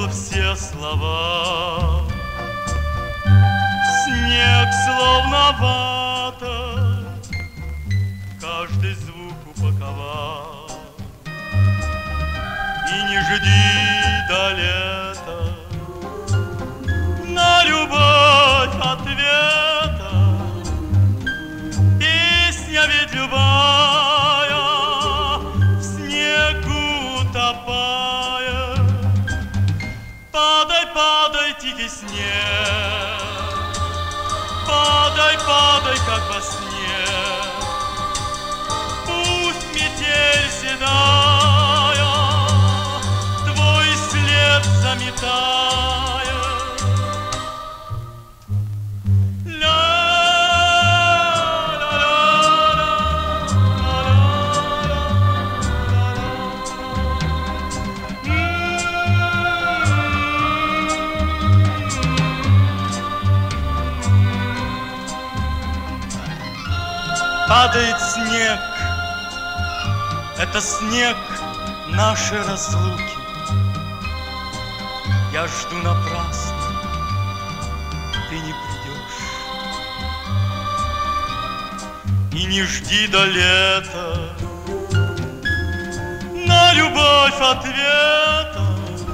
забыла все слова. Снег словно вата, каждый звук упаковал. И не жди до лета на любовь ответа. Песня ведь любая в снегу топая. Падай, падай, тихий снег, падай, падай, как во сне. Пусть метель седая твой след заметая. Падает снег, это снег нашей разлуки. Я жду напрасно, ты не придешь. И не жди до лета на любовь ответа.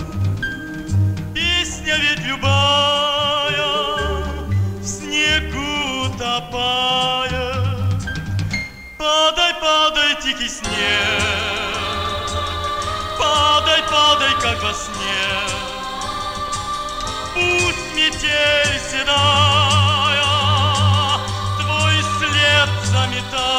Песня ведь любая в снегу топая. Падай, падай, тихий снег, падай, падай, как во сне. Пусть метель седая твой след заметает.